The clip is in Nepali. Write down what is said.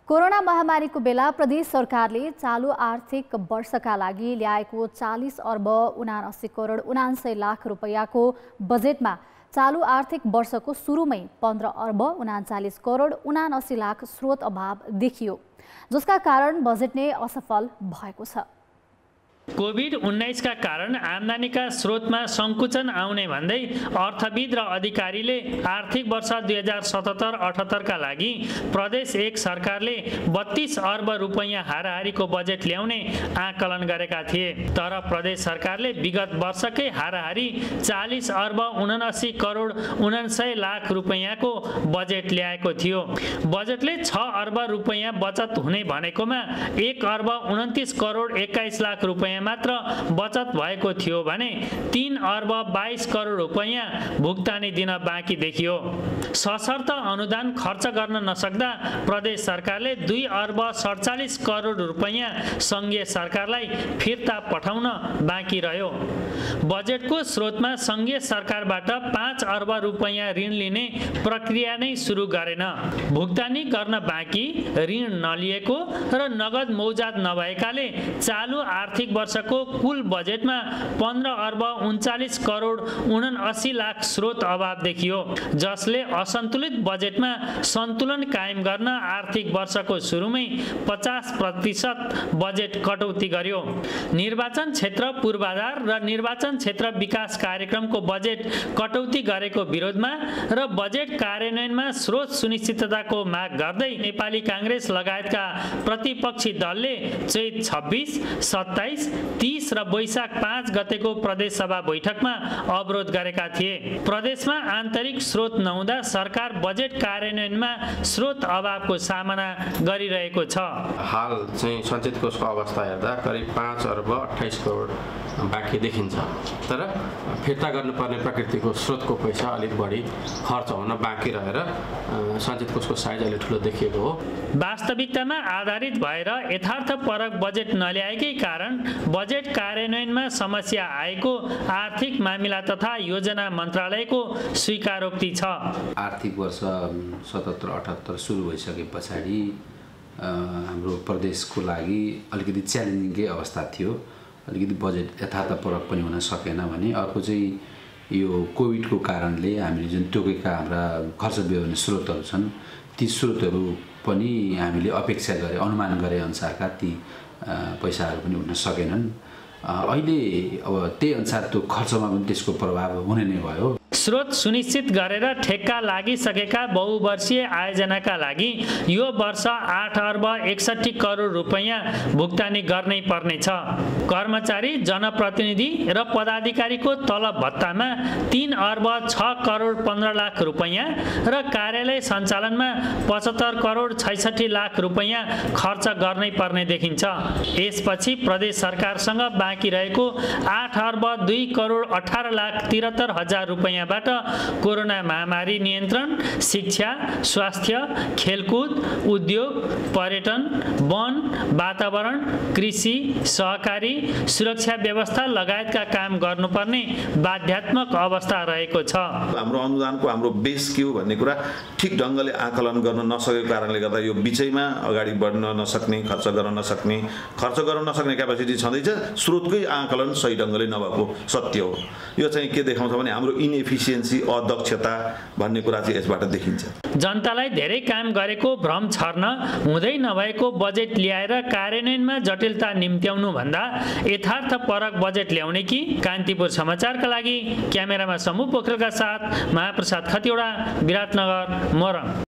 कोरोना महामारीको बेला प्रदेश सरकारले चालू आर्थिक वर्षका लागि ल्याएको 40 अर्ब 79 करोड 79 लाख रुपैयाँको बजेटमा चालू आर्थिक वर्षको सुरुमै 15 अर्ब 39 करोड 79 लाख स्रोत अभाव देखियो, जसका कारण बजेट नै असफल भएको छ। कोभिड-19 का कारण आम्दानीका स्रोतमा संकुचन आउने भन्दै अर्थविद र अधिकारीले आर्थिक वर्ष 2077-78 का लागि प्रदेश 1 सरकारले 32 अर्ब रुपैयाँ हाराहारीको बजेट ल्याउने आकलन गरेका थिए। तर प्रदेश सरकारले विगत वर्षकै हाराहारी 40 अर्ब 79 करोड 79 लाख रुपैयाँको बजेट ल्याएको थियो। बजेटले 6 अर्ब रुपैयाँ बचत हुने भनेकोमा 1 अर्ब 29 करोड 21 लाख रुपैयाँ मात्र बचत भएको थियो भने 3 अर्ब 22 करोड रुपैयाँ भुक्तानी दिन बाँकी देखियो। सशर्त अनुदान खर्च गर्न नसक्दा प्रदेश सरकारले 2 अर्ब 47 करोड रुपैयाँ संघीय सरकारलाई फिर्ता पठाउन बाँकी रह्यो। बजेटको स्रोतमा संघीय सरकारबाट 5 अर्ब रुपैयाँ ऋण लिने प्रक्रिया नै सुरु गरेन। भुक्तानी गर्न बाँकी ऋण नलिएको र नगद मौजात नभएकाले चालू आर्थिक वर्षको कुल बजेटमा 15 अर्ब 39 करोड 79 लाख स्रोत अभाव देखियो, जसले असन्तुलित बजेटमा सन्तुलन कायम गर्न आर्थिक वर्षको सुरुमै 50% बजेट कटौती गर्यो। निर्वाचन क्षेत्र पूर्वाधार र निर्वाचन क्षेत्र विकास कार्यक्रमको बजेट कटौती गरेको विरोधमा र बजेट कार्यान्वयनमा स्रोत सुनिश्चितताको माग गर्दै नेपाली कांग्रेस लगायतका प्रतिपक्षी दलले चैत 26, 27, 30 र वैशाख 5 गतेको प्रदेश सभा बैठकमा अवरोध गरेका थिए। प्रदेशमा आन्तरिक स्रोत नहुँदा सरकार बजेट कार्यान्वयनमा स्रोत अभावको सामना गरिरहेको छ। हाल चाहिँ सञ्चित कोषको अवस्था हेर्दा करिब 5 अर्ब 28 करोड बाँकी देखिन्छ, तर फिर्ता गर्नुपर्ने प्रकृतिको स्रोतको पैसा अलिक बढी खर्च हुन बाँकी रहेर सञ्चित कोषको साइज अलि ठुलो देखिएको हो। वास्तविकतामा आधारित भएर यथार्थपरक बजेट नल्याएकै कारण बजेट कार्यान्वयनमा समस्या आएको आर्थिक मामिला तथा योजना मन्त्रालयको स्वीकारोक्ति छ। आर्थिक वर्ष 77-78 सुरु भइसके पछाडि हाम्रो प्रदेशको लागि अलिकति च्यालेन्जिङकै अवस्था थियो। अलिकति बजेट यथार्थपरक पनि हुन सकेन भने अर्को चाहिँ यो कोभिडको कारणले हामीले जुन तोकेका हाम्रा खर्च व्यवहार स्रोतहरू छन्, ती स्रोतहरू पनि हामीले अपेक्षा गरे अनुमान गरे अनुसारका ती पैसाहरू पनि हुन सकेनन्। अहिले अब त्यही अनुसार त्यो खर्चमा पनि त्यसको प्रभाव हुने नै भयो। स्रोत सुनिश्चित गरेर ठेक्का लागिसकेका बहुवर्षीय आयोजनाका लागि यो वर्ष 8 अर्ब 61 करोड रुपैयाँ भुक्तानी गर्नै पर्नेछ। कर्मचारी, जनप्रतिनिधि र पदाधिकारीको तलब भत्तामा 3 अर्ब 6 करोड 15 लाख रुपैयाँ र कार्यालय सञ्चालनमा 75 करोड 66 लाख रुपैयाँ खर्च गर्नै पर्ने देखिन्छ। यसपछि प्रदेश सरकारसँग बाँकी रहेको 8 अर्ब 2 करोड 18 लाख 73 हजार रुपैयाँ कोरोना महामारी नियन्त्रण, शिक्षा, स्वास्थ्य, खेलकुद, उद्योग, पर्यटन, वन, वातावरण, कृषि, सहकारी, सुरक्षा व्यवस्था लगायतका काम गर्नुपर्ने बाध्यात्मक अवस्था रहेको छ। हाम्रो अनुदानको हाम्रो बेस के हो भन्ने कुरा ठिक ढङ्गले आकलन गर्न नसकेको कारणले गर्दा यो बिचैमा अगाडि बढ्न नसक्ने, खर्च गर्न नसक्ने क्यापेसिटी छँदैछ। स्रोतकै आकलन सही ढङ्गले नभएको सत्य हो। यो चाहिँ के देखाउँछ भने हाम्रो इनएफिसियन्सी, अदक्षता भन्ने कुरा चाहिँ यसबाट देखिन्छ। जनतालाई धेरै काम गरेको भ्रम छर्न हुँदै नभएको बजेट ल्याएर कार्यान्वयनमा जटिलता निम्त्याउनु भन्दा यथार्थपरक बजेट ल्याउने कि? कान्तिपुर समाचारका लागि क्यामेरामा समूह पोखरेलका साथ महाप्रसाद खतिवडा, विराटनगर, मोरङ।